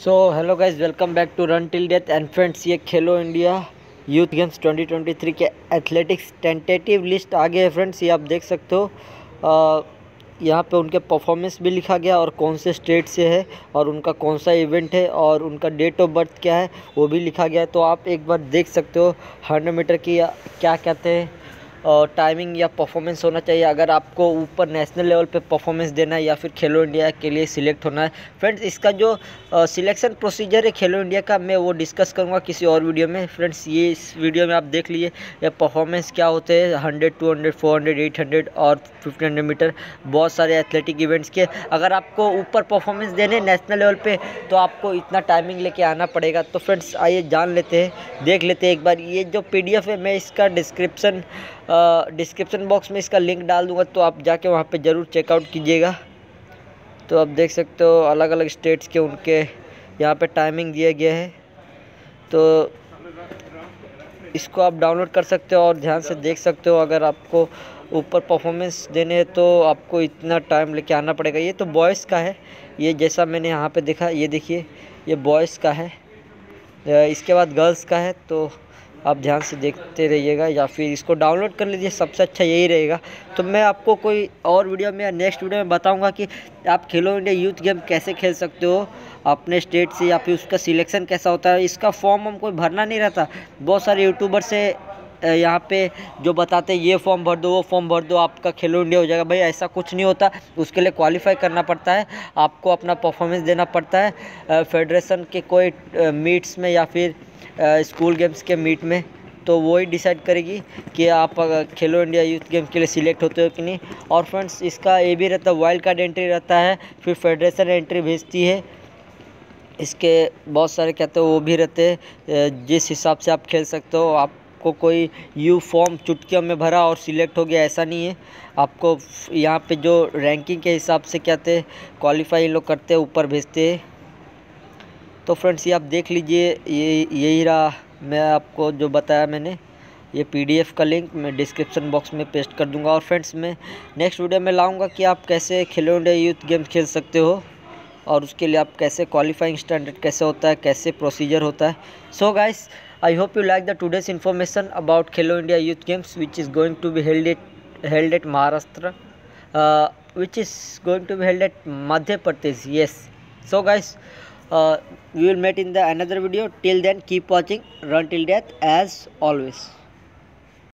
So hello guys, welcome back to run till death. And friends, ये Khelo India youth games 2023 के athletics tentative list आ गए है। Friends, ये आप देख सकते हो। यहाँ पे उनके परफॉर्मेंस भी लिखा गया और कौन से स्टेट से है और उनका कौन सा इवेंट है और उनका डेट ऑफ बर्थ क्या है वो भी लिखा गया है। तो आप एक बार देख सकते हो 100 मीटर की क्या कहते हैं टाइमिंग या परफॉर्मेंस होना चाहिए अगर आपको ऊपर नेशनल लेवल पे परफॉर्मेंस देना है या फिर खेलो इंडिया के लिए सिलेक्ट होना है। फ्रेंड्स, इसका जो सिलेक्शन प्रोसीजर है खेलो इंडिया का, मैं वो डिस्कस करूँगा किसी और वीडियो में। फ्रेंड्स, ये इस वीडियो में आप देख लीजिए ये परफॉर्मेंस क्या होते हैं 100, 200, 400, 800 और 1500 मीटर, बहुत सारे एथलेटिक इवेंट्स के। अगर आपको ऊपर परफॉर्मेंस देने नेशनल लेवल पे तो आपको इतना टाइमिंग लेके आना पड़ेगा। तो फ्रेंड्स, आइए जान लेते हैं, देख लेते हैं एक बार। ये जो PDF है मैं इसका डिस्क्रिप्शन बॉक्स में इसका लिंक डाल दूंगा, तो आप जाके वहाँ पे ज़रूर चेकआउट कीजिएगा। तो आप देख सकते हो अलग अलग स्टेट्स के उनके यहाँ पे टाइमिंग दिए गए हैं, तो इसको आप डाउनलोड कर सकते हो और ध्यान से देख सकते हो। अगर आपको ऊपर परफॉर्मेंस देने हैं तो आपको इतना टाइम लेके आना पड़ेगा। ये तो बॉयज़ का है, ये जैसा मैंने यहाँ पे देखा, ये देखिए ये बॉयज़ का है, इसके बाद गर्ल्स का है। तो आप ध्यान से देखते रहिएगा या फिर इसको डाउनलोड कर लीजिए, सबसे अच्छा यही रहेगा। तो मैं आपको कोई और वीडियो में या नेक्स्ट वीडियो में बताऊंगा कि आप खेलो इंडिया यूथ गेम कैसे खेल सकते हो अपने स्टेट से, या फिर उसका सिलेक्शन कैसा होता है। इसका फॉर्म हम कोई भरना नहीं रहता। बहुत सारे यूट्यूबर से यहाँ पे जो बताते हैं ये फॉर्म भर दो, वो फॉर्म भर दो, आपका खेलो इंडिया हो जाएगा। भाई ऐसा कुछ नहीं होता, उसके लिए क्वालिफाई करना पड़ता है, आपको अपना परफॉर्मेंस देना पड़ता है फेडरेशन के कोई मीट्स में या फिर स्कूल गेम्स के मीट में। तो वो ही डिसाइड करेगी कि आप खेलो इंडिया यूथ गेम्स के लिए सिलेक्ट होते हो कि नहीं। और फ्रेंड्स, इसका ये भी रहता है, वाइल्ड कार्ड एंट्री रहता है, फिर फेडरेशन एंट्री भेजती है। इसके बहुत सारे कहते हो वो भी रहते हैं, जिस हिसाब से आप खेल सकते हो। आपको कोई यू फॉर्म चुटकियों में भरा और सिलेक्ट हो गया ऐसा नहीं है। आपको यहाँ पे जो रैंकिंग के हिसाब से कहते हैं क्वालिफाई लोग करते हैं, ऊपर भेजते हैं। तो फ्रेंड्स, ये आप देख लीजिए, यही रहा मैं आपको जो बताया मैंने। ये PDF का लिंक मैं डिस्क्रिप्शन बॉक्स में पेस्ट कर दूंगा। और फ्रेंड्स, मैं नेक्स्ट वीडियो में लाऊंगा कि आप कैसे खेलो इंडिया यूथ गेम्स खेल सकते हो और उसके लिए आप कैसे क्वालिफाइंग स्टैंडर्ड कैसे होता है, कैसे प्रोसीजर होता है। So guys, I hope you like the today's information about Khelo India youth games which is going to be held at Maharashtra, which is going to be held at Madhya Pradesh. Yes. So guys, we will meet in the another video. Till then, keep watching Run Till Death as always.